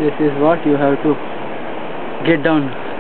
This is what you have to get down.